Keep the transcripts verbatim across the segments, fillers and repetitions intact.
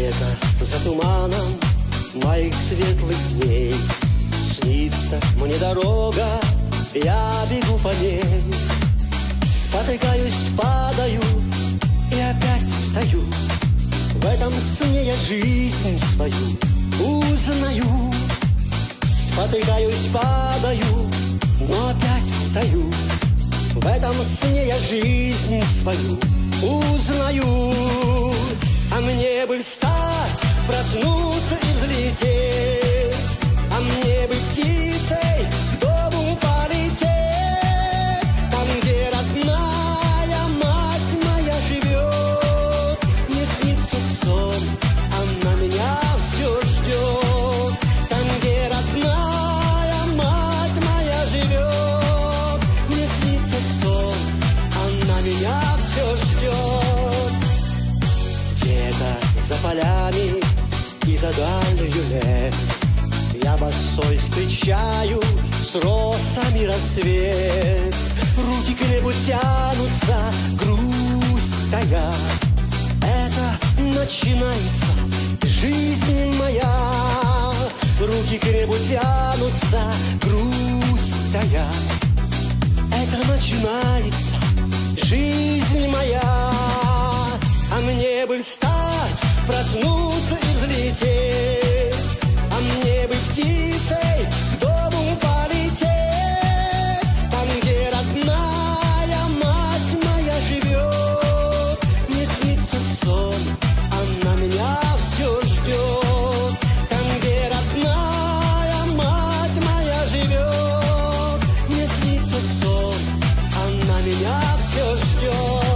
Где-то за туманом моих светлых дней снится мне дорога, я бегу по ней. Спотыкаюсь, падаю и опять встаю. В этом сне я жизнь свою узнаю. Спотыкаюсь, падаю, но опять встаю. В этом сне я жизнь свою узнаю. А мне бы встать, проснуться и взлететь, а мне бы птицей к дому полететь. Там, где родная мать моя живет, мне снится сон, она меня все ждет. Там, где родная мать моя живет, мне снится сон, она меня все ждет. Где-то за полями и за далью лет я босой встречаю с росами рассвет. Руки к небу тянутся, грусть тая. Это начинается жизнь моя. Руки к небу тянутся, грусть тая. Это начинается жизнь моя. А мне бы встать, проснуться и взлететь, а мне бы птицей к дому полететь. Там, где родная мать моя живет, мне снится сон, она меня все ждет. Там, где родная мать моя живет, мне снится сон, она меня все ждет.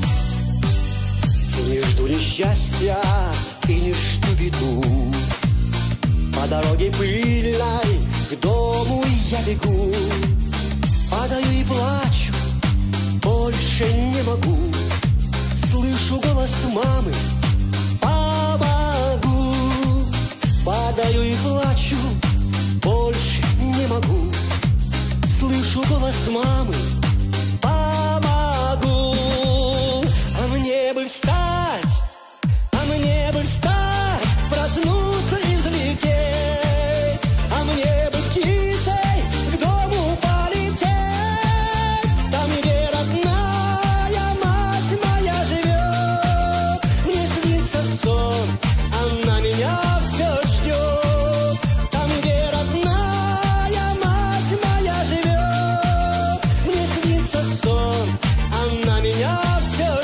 Не жду несчастья и не жду беду. По дороге пыльной к дому я бегу. Падаю и плачу, больше не могу. Слышу голос мамы: помогу. Падаю и плачу, больше не могу. Слышу голос мамы: помогу. А мне бы встать, а мне бы встать, проснуться и взлететь, а мне бы птицей к дому полететь. Там, где родная мать моя живет, мне снится сон, она меня все ждет. Там, где родная мать моя живет, мне снится сон, она меня все ждет.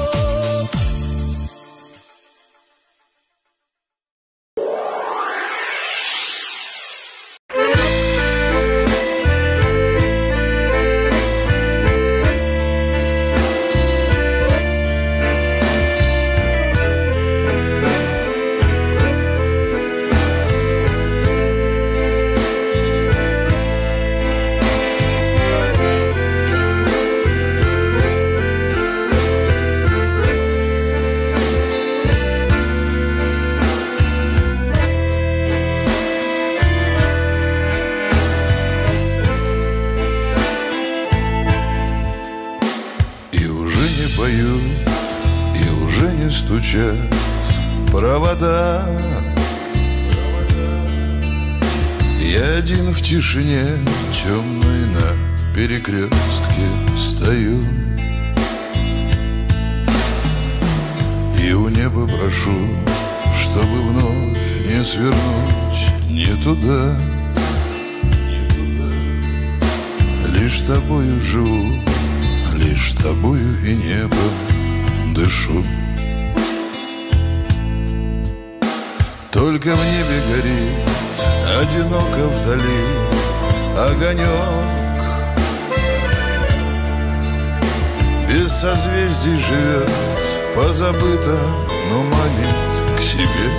Стучат провода, я один в тишине темной на перекрестке стою. И у неба прошу, чтобы вновь не свернуть не туда. Лишь тобою живу, лишь тобою и небом дышу. Только в небе горит одиноко вдали огонек. Без созвездий живет, позабыто, но манит к себе.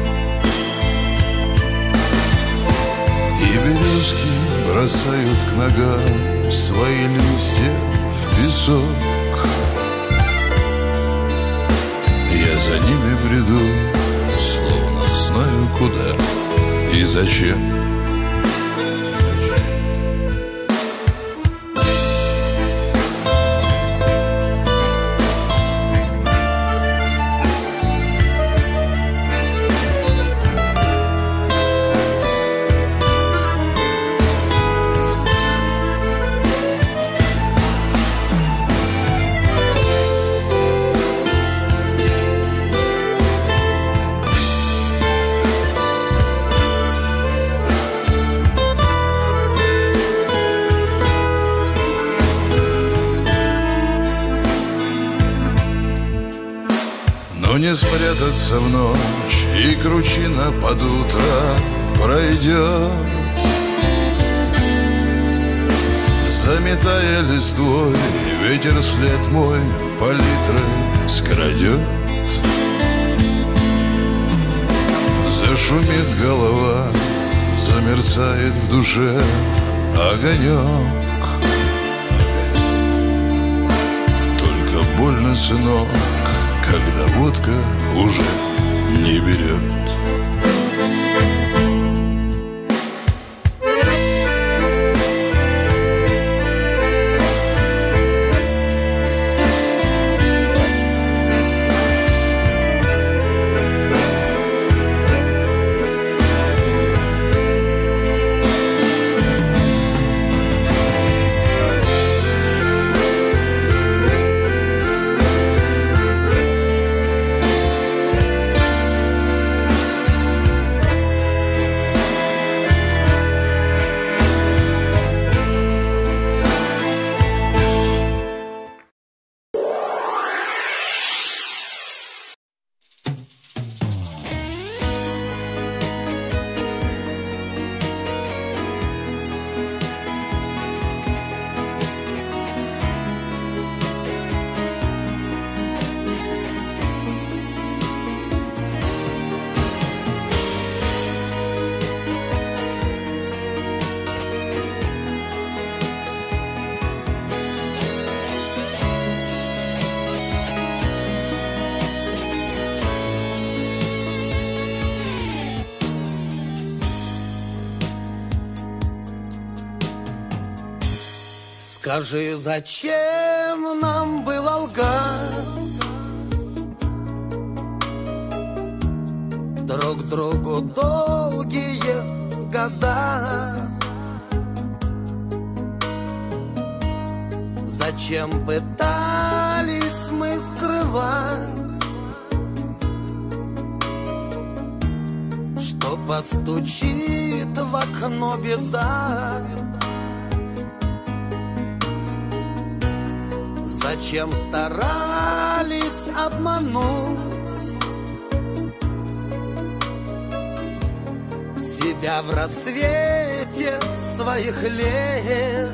И березки бросают к ногам свои листья в песок. Я за ними бреду, словно знаю куда и зачем. спрятаться в ночь, и кручина под утро пройдет, заметая листвой, ветер след мой палитрой скрадет. Зашумит голова, замерцает в душе огонек. Только больно, сынок, когда водка уже не берет. Скажи, зачем нам было лгать друг другу долгие года? Зачем пытались мы скрывать, что постучит в окно беда? Зачем старались обмануть себя в рассвете своих лет?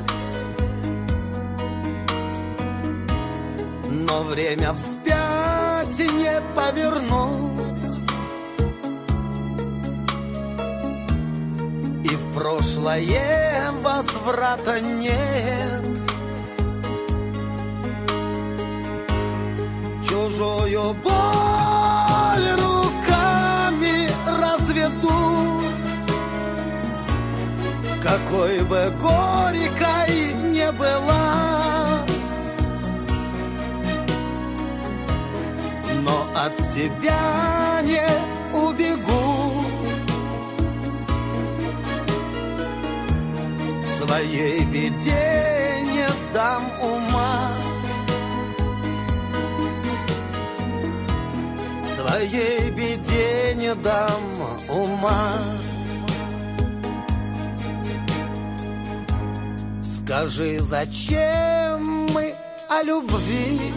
Но время вспять не повернуть, и в прошлое возврата нет. Чужую боль руками разведу, какой бы горькой не была, но от себя не убегу. Своей беде не дам ума, своей беде не дам ума. Скажи, зачем мы о любви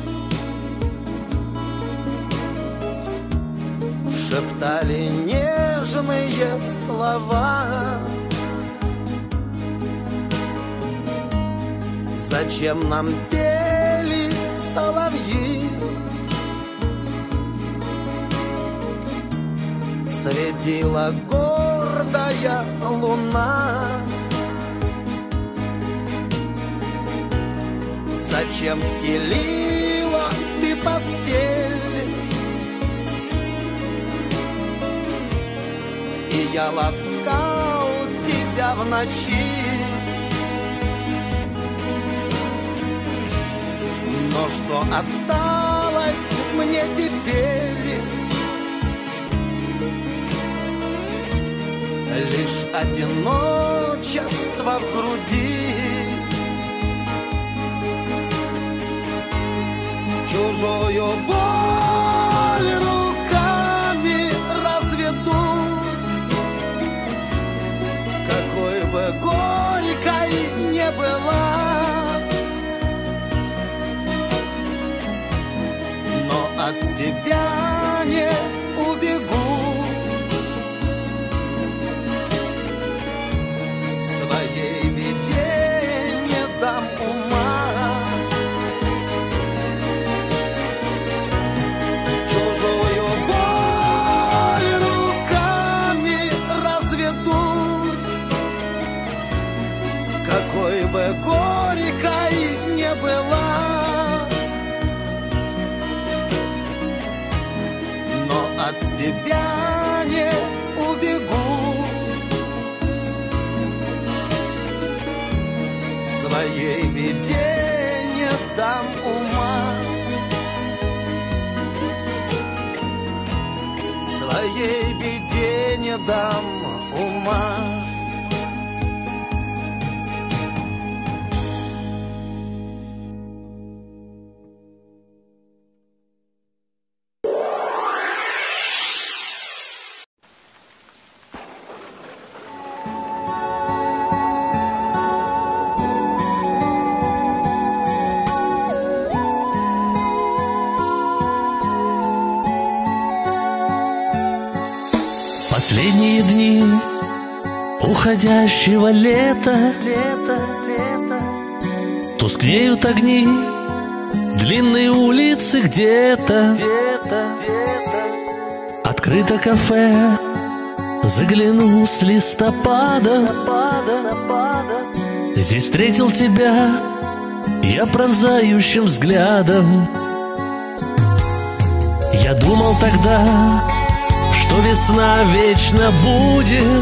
шептали нежные слова? Зачем нам пели соловьи? Светила гордая луна. Зачем стелила ты постель, и я ласкал тебя в ночи? Но что осталось мне теперь? Лишь одиночество в груди. Чужую боль руками разведу, какой бы горькой не была, но от себя не тебя не убегу. Своей беде не дам ума, своей беде не дам ума. Последние дни уходящего лета, лето, лето, тускнеют огни длинные улицы где-то, где-то, где-то. Открыто кафе, загляну с листопада. Здесь встретил тебя я пронзающим взглядом. Я думал тогда, что весна вечно будет.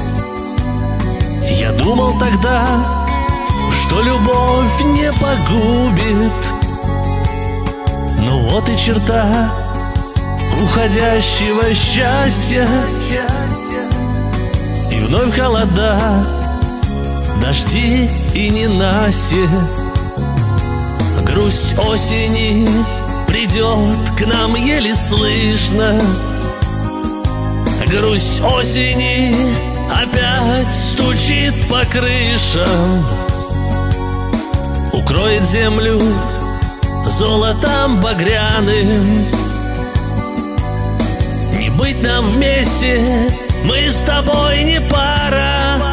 Я думал тогда, что любовь не погубит. Ну вот и черта уходящего счастья, и вновь холода, дожди и ненастье. Грусть осени придет к нам еле слышно. Грусть осени опять стучит по крышам, укроет землю золотом багряным. Не быть нам вместе, мы с тобой не пара.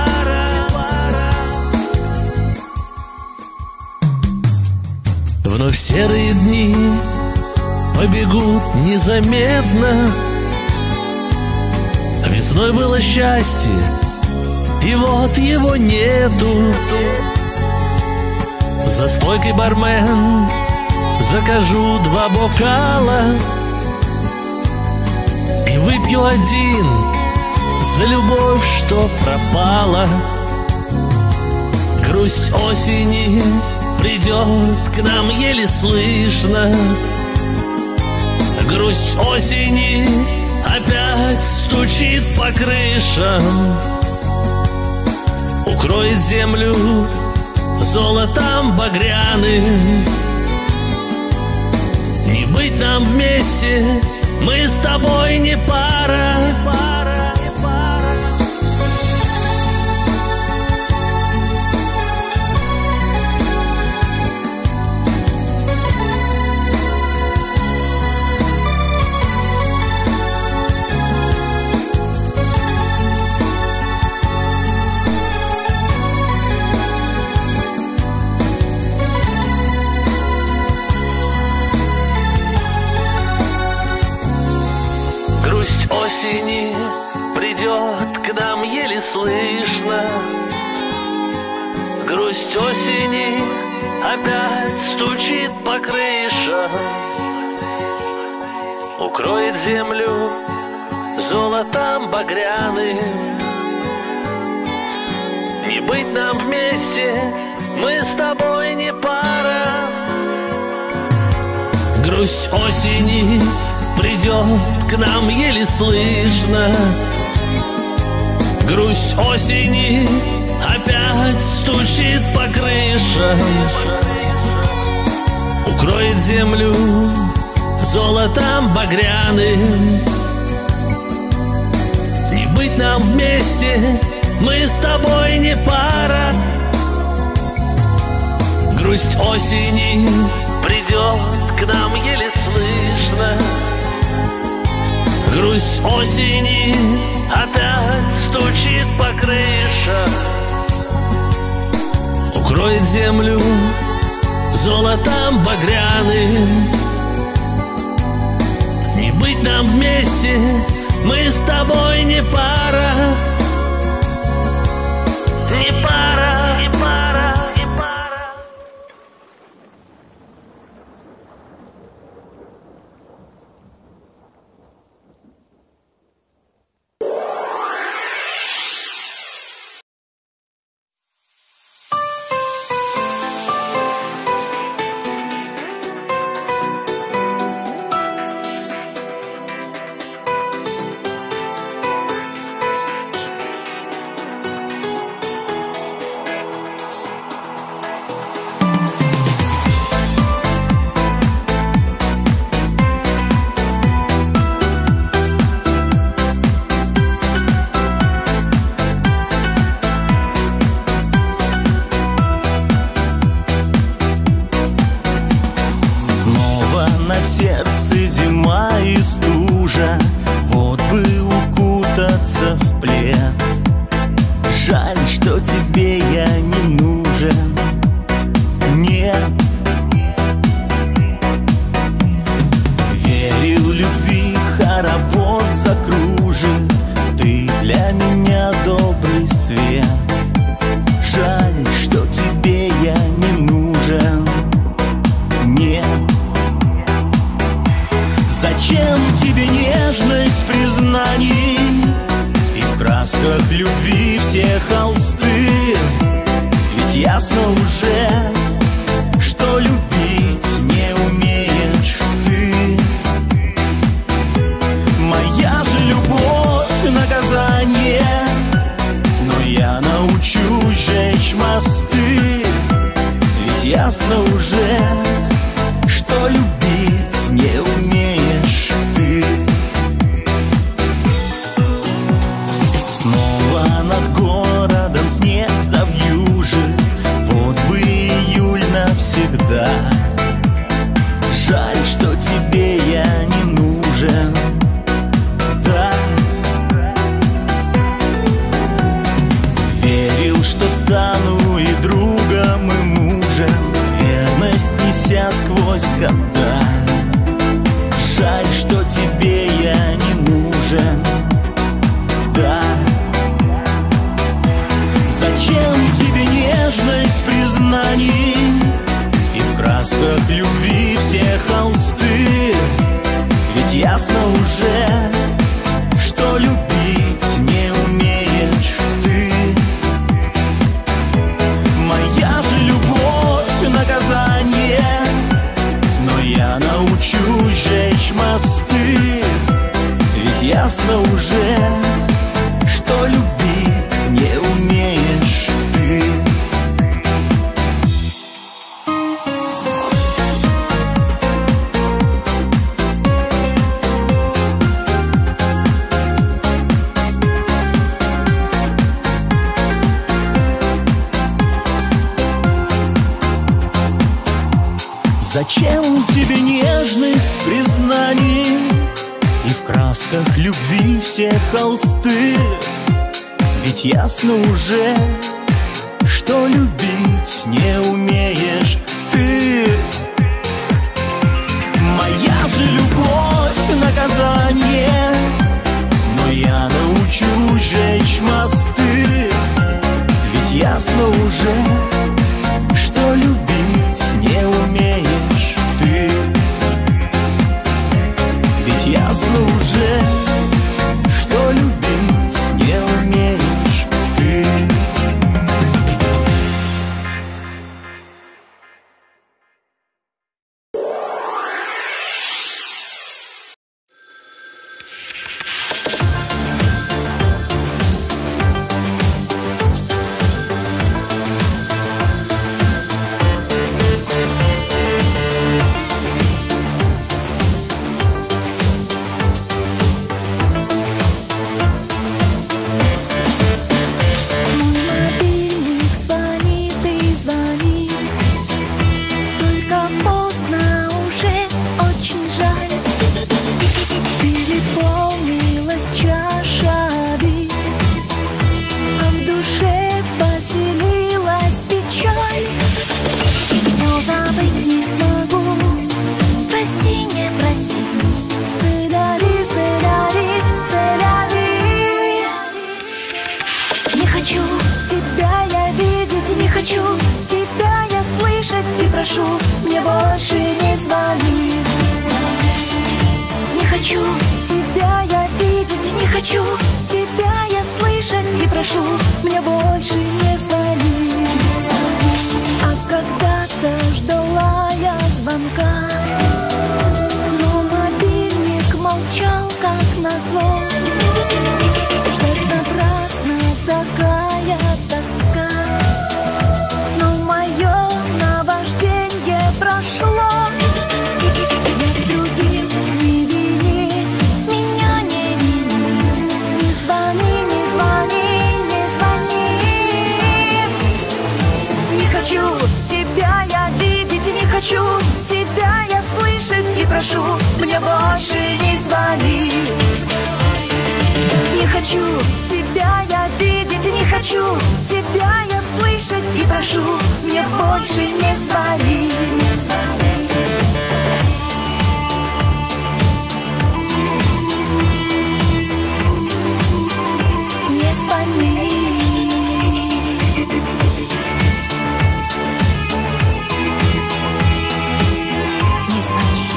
Вновь серые дни побегут незаметно. Весной было счастье, и вот его нету. За стойкой бармен закажу два бокала и выпью один за любовь, что пропала. Грусть осени придет к нам еле слышно. Грусть осени опять стучит по крышам, укроет землю золотом багряным. Не быть нам вместе, мы с тобой не пара. Осени придет к нам еле слышно. Грусть осени опять стучит по крышам, укроет землю золотом багряным. Не быть нам вместе, мы с тобой не пара. Грусть осени придет к нам еле слышно. Грусть осени опять стучит по крышам, укроет землю золотом багряным. Не быть нам вместе, мы с тобой не пара. Грусть осени придет к нам еле слышно. Грусть осени опять стучит по крышам, укроет землю золотом багряным. Не быть нам вместе, мы с тобой не пара. Не пара, не пара, не пара. плед. Жаль, что тебе я не нужен. Нет. Верил любви, хоровод закружит. Ты для меня добрый свет. Жаль, что тебе я не нужен. Нет. Зачем тебе нежность признаний и в красках любви все холсты? Ведь ясно уже, что любить не умеешь ты. Моя же любовь наказание, но я научусь жечь мосты. Ведь ясно уже, что любить не умеешь ты. Снова над городом снег завьюжит. Вот бы июль навсегда. Жаль, что тебе я не нужен. Да. Верил, что стану и другом, и мужем, верность неся сквозь года. Жаль, что тебе я не нужен. Да. Зачем тебе нежность признаний и в красках любви все холсты? Ведь ясно уже, что любить не умеешь ты. Моя же любовь наказание, но я научусь жечь мосты. Ведь ясно уже, что любить не умеешь ты. Зачем тебе нежность признаний и в красках любви все холсты? Ведь ясно уже, что любить не умеешь ты. Моя же любовь наказание, но я научусь жечь мосты. Ведь ясно уже, что любить не умеешь ты. Ведь ясно уже, что любить не умеешь ты. хочу тебя я слышать и прошу, мне больше не звони, не звони. Не звони. Не звони.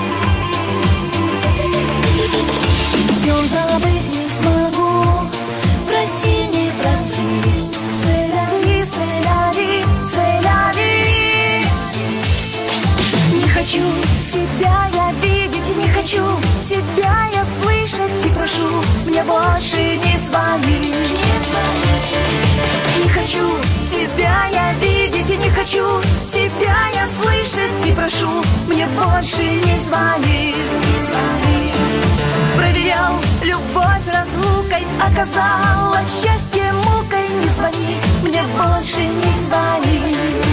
Все забыть не смогу, проси, не проси. Сэляви, сэляви, сэляви. Не хочу тебя я видеть, не хочу тебя я слышать и прошу, мне больше не звони. Не хочу тебя я видеть, не хочу тебя я слышать и прошу, мне больше не звони. Проверял любовь разлукой, оказалось счастье мукой. Не звони, мне больше не звони.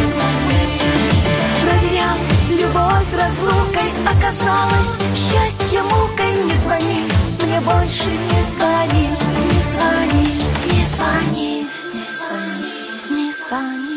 Проверял любовь разлукой, оказалось счастье мукой. Не звони, мне больше не звони. Не звони, не звони, не звони, не звони.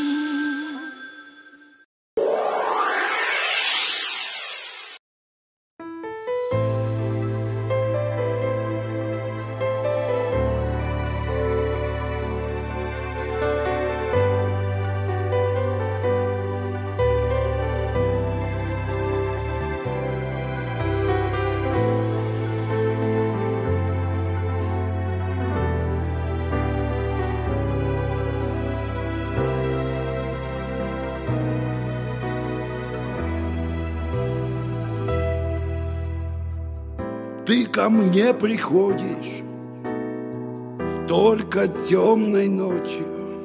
Ты ко мне приходишь только темной ночью.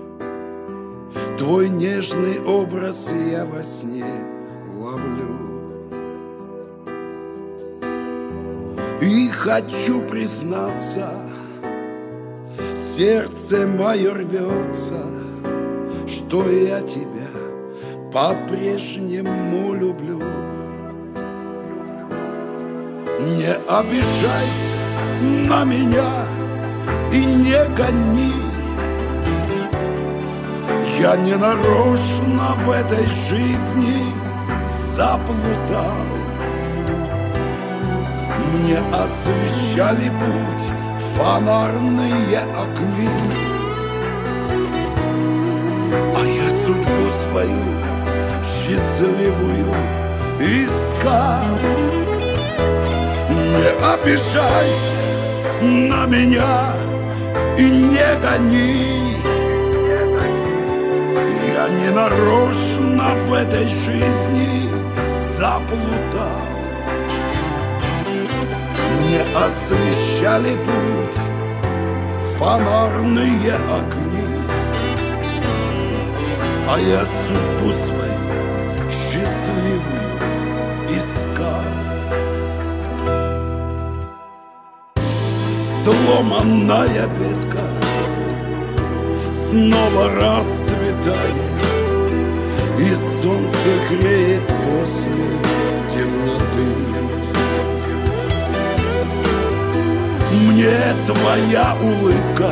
Твой нежный образ я во сне ловлю. И хочу признаться, сердце мое рвется, что я тебя по-прежнему люблю. Не обижайся на меня и не гони. Я не нарочно в этой жизни заплутал. Мне освещали путь фонарные огни, а я судьбу свою счастливую искал. Не обижайся на меня и не гони. Я не нарочно в этой жизни заплутал. Мне освещали путь фонарные огни, а я судьбу свою счастливую искал. Сломанная ветка снова расцветает, и солнце греет после темноты. Мне твоя улыбка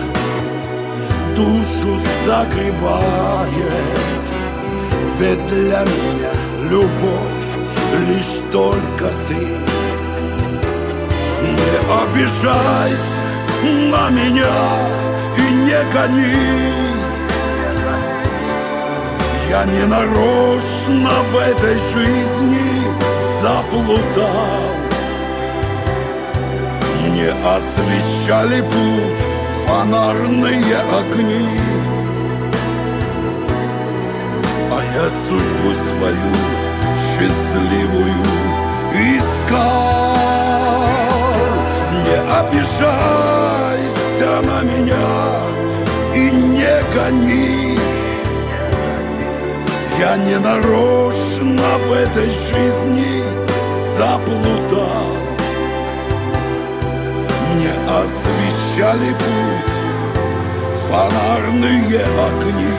душу согревает, ведь для меня любовь лишь только ты. Не обижайся на меня и не гони. Я не нарочно в этой жизни заплутал. Мне освещали путь фонарные огни, а я судьбу свою счастливую искал. Не обижайся на меня и не гони. Я не нарочно в этой жизни заплутал. Мне освещали путь фонарные огни,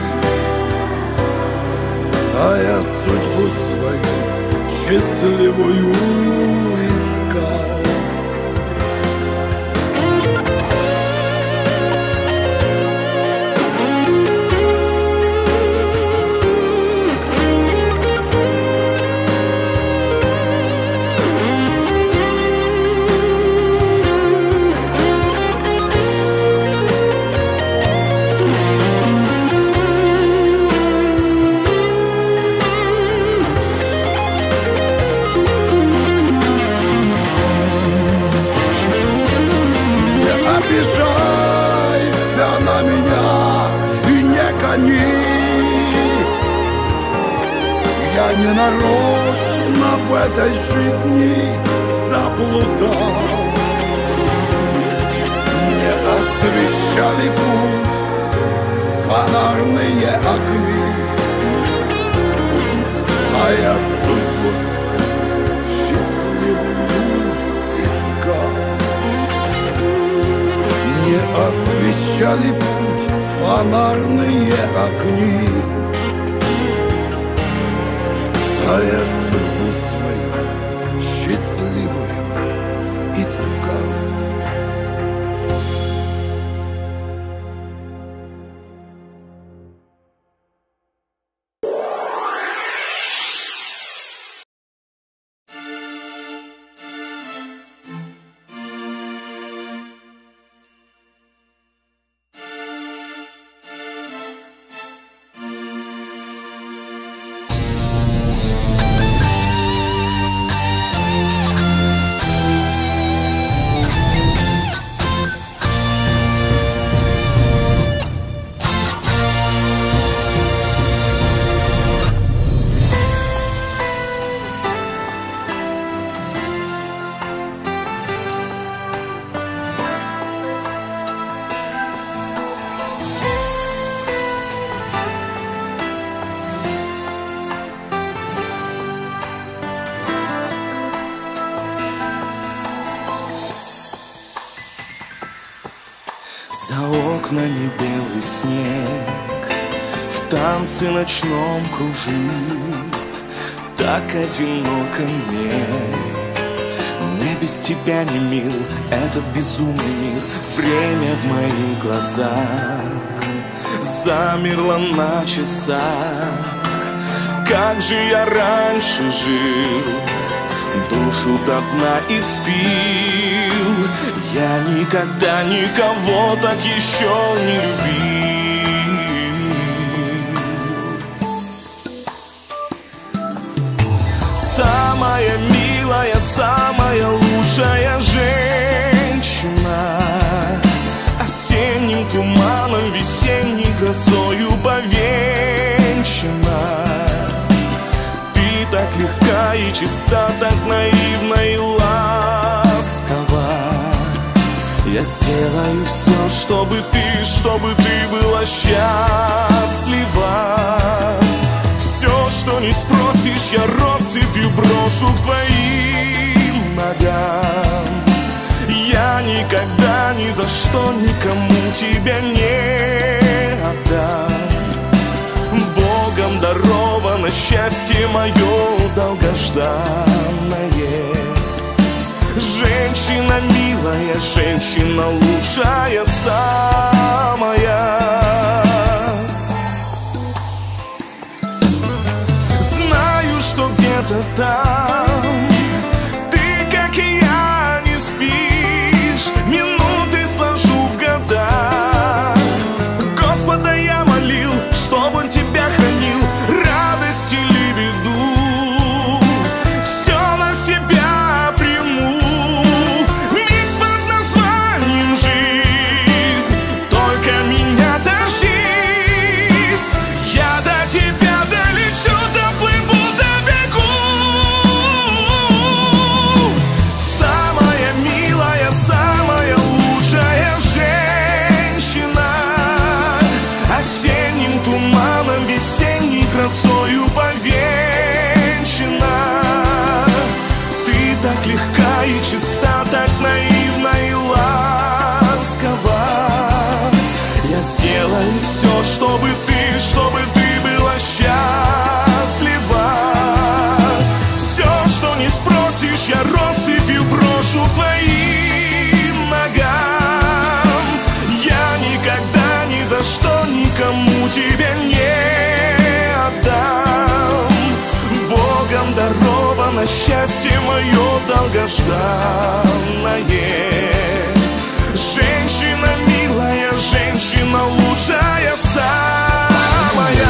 а я судьбу свою счастливую искал. обижайся на меня и не гони. Я не нарочно в этой жизни заплутал. Мне освещали путь фонарные огни, а я судьбу свою счастливую искал. Не освещали путь фонарные огни, а я судьбу свою счастливую искал. За окнами белый снег в танце ночном кружит. Так одиноко мне, мне без тебя не мил этот безумный мир. Время в моих глазах замерло на часах. Как же я раньше жил, душу до дна испил. Я никогда никого так еще не любил. Самая милая, самая лучшая женщина, осенним туманом, весенней грозою повенчана. Ты так легка и чиста, так наивна и ласкова. Я сделаю все, чтобы ты, чтобы ты была счастлива. Все, что не спросишь, я россыпью брошу к твоим ногам. Я никогда ни за что никому тебя не отдам. Богом даровано счастье мое долгожданное. Женщина милая, женщина лучшая, самая. Знаю, что где-то там ты, как и я, не спишь. Минуты сложу в года. Господа я молил, чтоб он тебя хранил, радость или беду. Все на себя приму. Миг под названием жизнь. Только меня дождись. Я до тебя долечу, доплыву, добегу. Самая милая, самая лучшая женщина, осенним туманом, весенней грозою повенчана. Ты так легка и чиста, так наивна и ласкова. Я сделаю все, чтобы ты, чтобы ты была счастлива. Все, что не спросишь, я россыпью брошу к твоим ногам. Я никогда ни за что никому тебя не отдам. Богом даровано счастье мое долгожданное. Женщина милая, женщина лучшая, самая.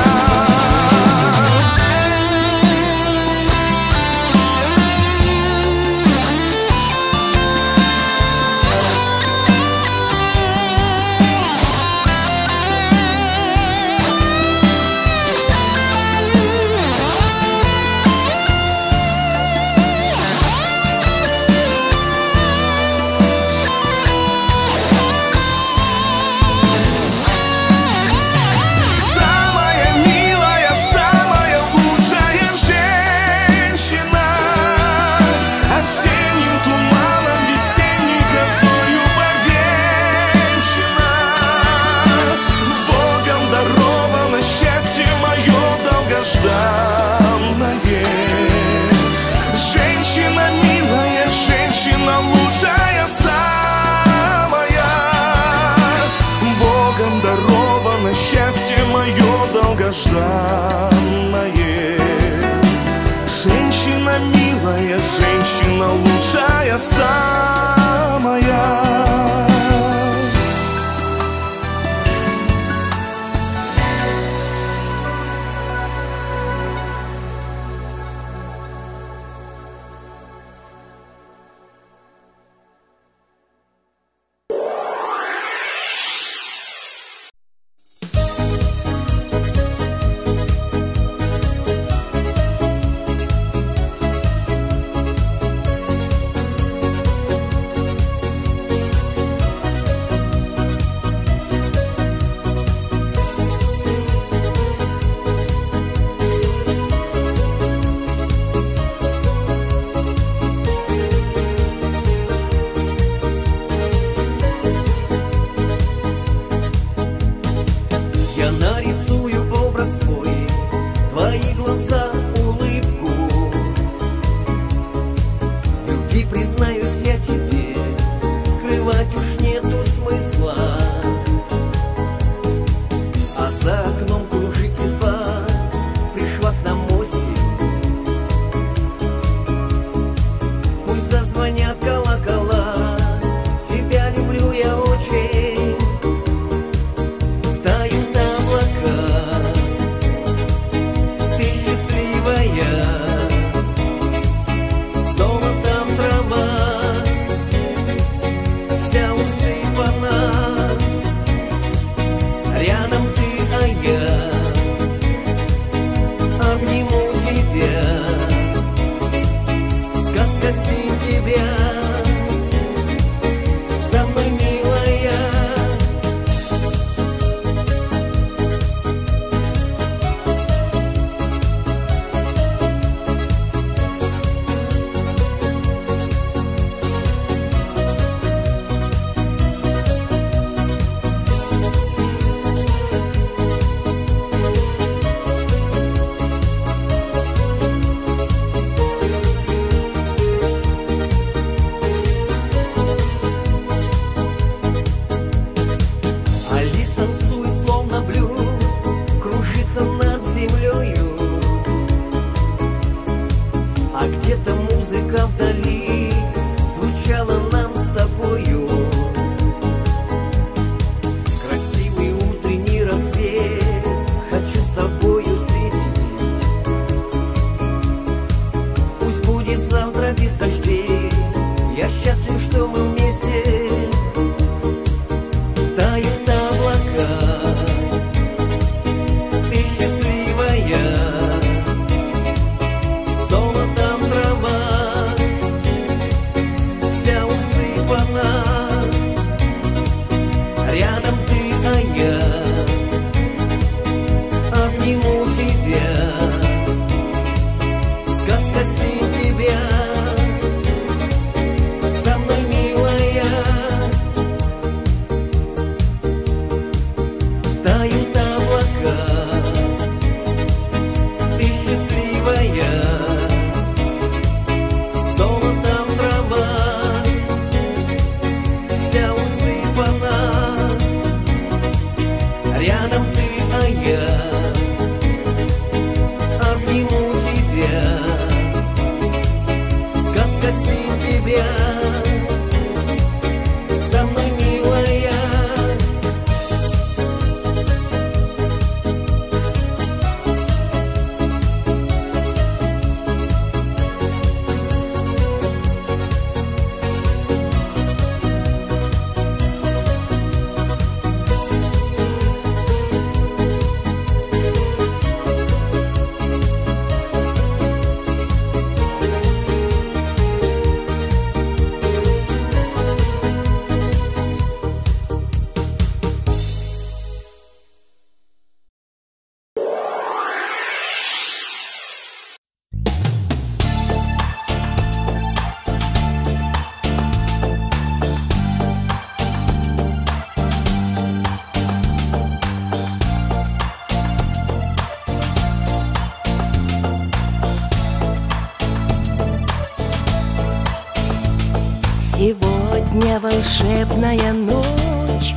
Летняя волшебная ночь,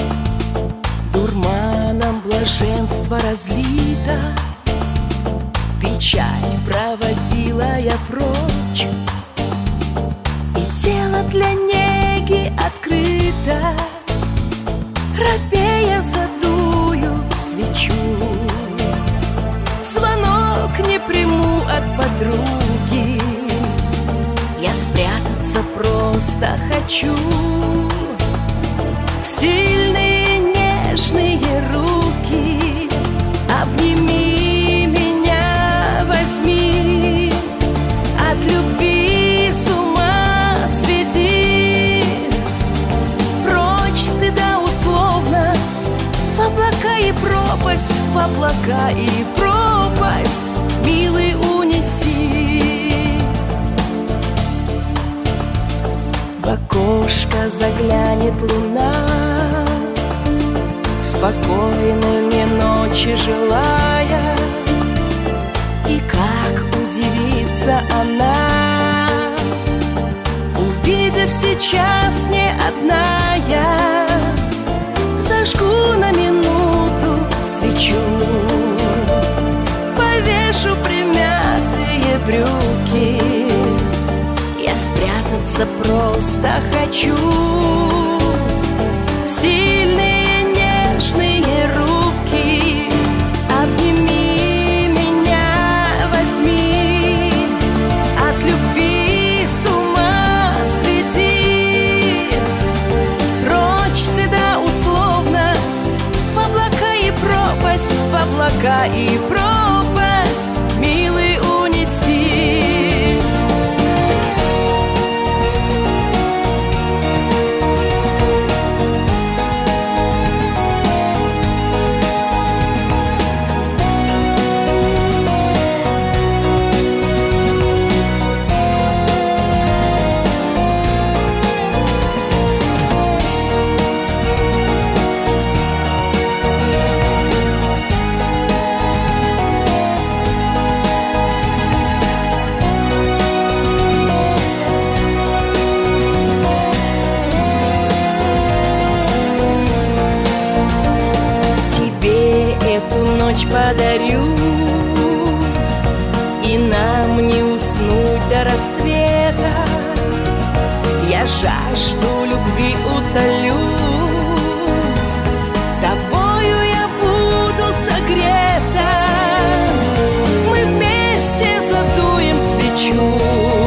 дурманом блаженства разлита, печаль проводила я прочь, и тело для неги открыто. Робея задую свечу, звонок не приму от подруги. Я спрятаться просто хочу в сильные нежные руки. Обними меня, возьми, от любви с ума сведи. Прочь стыда условность, в облака и пропасть, в облака и пропасть, милый, унеси. В окошко заглянет луна, спокойной мне ночи желая, и как удивится она, увидев сейчас не одна я. Зажгу на минуту свечу, повешу примятые брюки. Я спрятаться просто хочу в сильные нежные руки. Обними меня, возьми, от любви с ума сведи. Прочь стыда условность, в облака и пропасть, в облака и пропасть, милый, унеси. Подарю, и нам не уснуть до рассвета. Я жажду любви утолю, тобою я буду согрета. Мы вместе задуем свечу,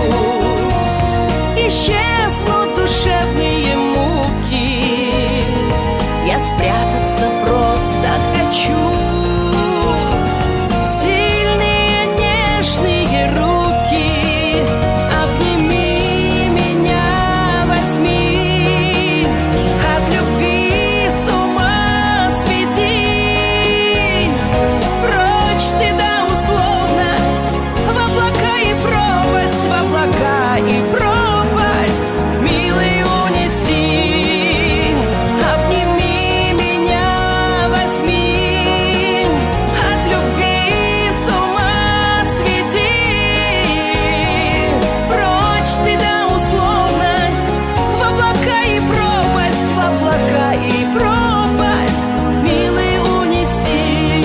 исчезнут душевные муки. Я спрятаться просто хочу руки. Обними меня, возьми, от любви с ума сведи. Прочь стыда условность, в облака и пропасть, в облака и пропасть, милый, унеси. Обними меня, возьми, от любви с ума сведи. Стыда условность, в облака и пропасть, в облака и пропасть, милый, унеси.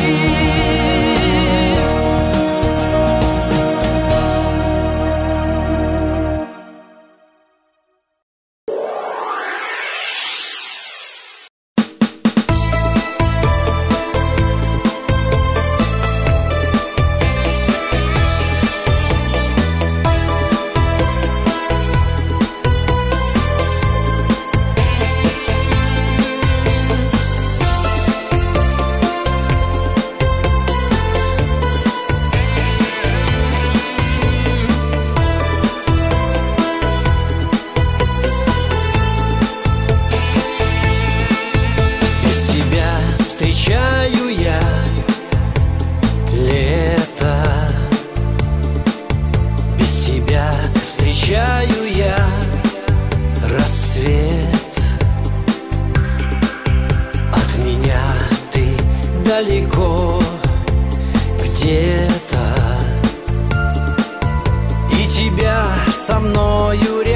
Встречаю я лето, без тебя встречаю я рассвет. От меня ты далеко где-то, и тебя со мною рядом